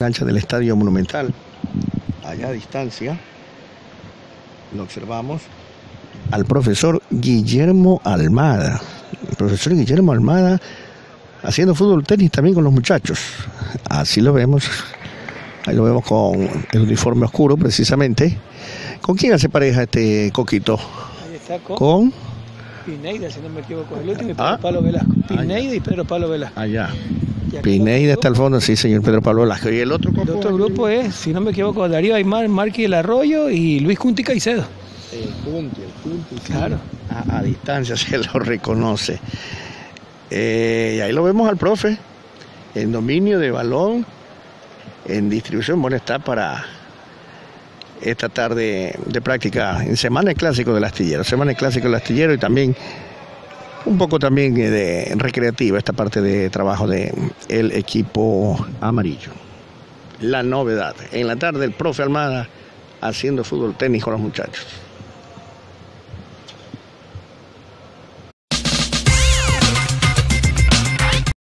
Cancha del Estadio Monumental, allá a distancia, lo observamos al profesor Guillermo Almada. El profesor Guillermo Almada haciendo fútbol tenis también con los muchachos. Así lo vemos. Ahí lo vemos con el uniforme oscuro precisamente. ¿Con quién hace pareja este Coquito? Ahí está con Pineida, si no me equivoco, el último, y Pedro Pablo Velasco. Pineida y Pedro Pablo Velasco. Allá. Pineida está al fondo, sí, señor Pedro Pablo Velasco. ¿Y el otro grupo? El otro grupo es, si no me equivoco, Darío Aymar, Marqui del Arroyo y Luis Cunti Caicedo. El Cunti, claro. A distancia se lo reconoce. Y ahí lo vemos al profe, en dominio de balón, en distribución. Bueno, está para esta tarde de práctica, en Semana del Clásico del Astillero. Semana del Clásico del Astillero y también un poco también de recreativa esta parte de trabajo del equipo amarillo. La novedad, en la tarde el profe Almada haciendo fútbol tenis con los muchachos.